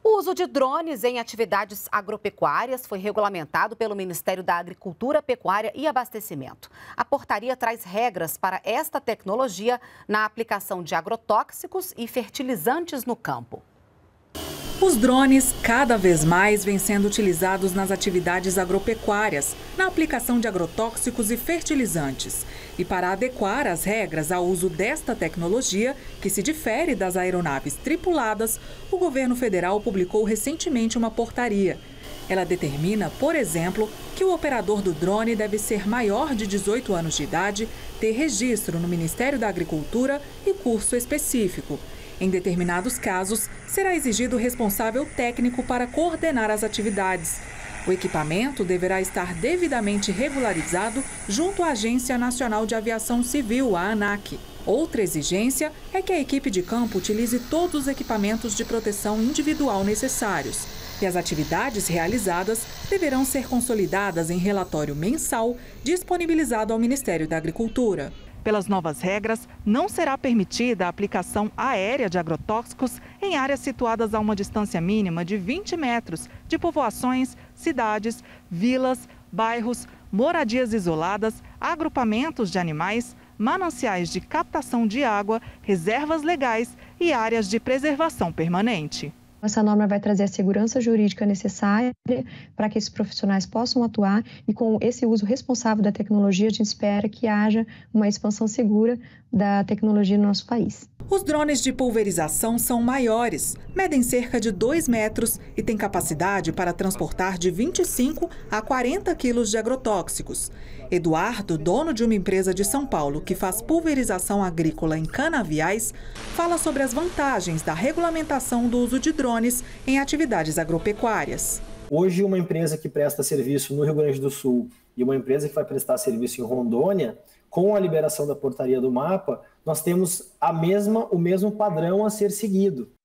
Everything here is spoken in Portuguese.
O uso de drones em atividades agropecuárias foi regulamentado pelo Ministério da Agricultura, Pecuária e Abastecimento. A portaria traz regras para esta tecnologia na aplicação de agrotóxicos e fertilizantes no campo. Os drones cada vez mais vêm sendo utilizados nas atividades agropecuárias, na aplicação de agrotóxicos e fertilizantes. E para adequar as regras ao uso desta tecnologia, que se difere das aeronaves tripuladas, o governo federal publicou recentemente uma portaria. Ela determina, por exemplo, que o operador do drone deve ser maior de 18 anos de idade, ter registro no Ministério da Agricultura e curso específico. Em determinados casos, será exigido responsável técnico para coordenar as atividades. O equipamento deverá estar devidamente regularizado junto à Agência Nacional de Aviação Civil, a ANAC. Outra exigência é que a equipe de campo utilize todos os equipamentos de proteção individual necessários. E as atividades realizadas deverão ser consolidadas em relatório mensal disponibilizado ao Ministério da Agricultura. Pelas novas regras, não será permitida a aplicação aérea de agrotóxicos em áreas situadas a uma distância mínima de 20 metros de povoações, cidades, vilas, bairros, moradias isoladas, agrupamentos de animais, mananciais de captação de água, reservas legais e áreas de preservação permanente. Essa norma vai trazer a segurança jurídica necessária para que esses profissionais possam atuar e com esse uso responsável da tecnologia, a gente espera que haja uma expansão segura da tecnologia no nosso país. Os drones de pulverização são maiores, medem cerca de 2 metros e têm capacidade para transportar de 25 a 40 quilos de agrotóxicos. Eduardo, dono de uma empresa de São Paulo que faz pulverização agrícola em canaviais, fala sobre as vantagens da regulamentação do uso de drones em atividades agropecuárias. Hoje, uma empresa que presta serviço no Rio Grande do Sul e uma empresa que vai prestar serviço em Rondônia, com a liberação da portaria do mapa, nós temos o mesmo padrão a ser seguido.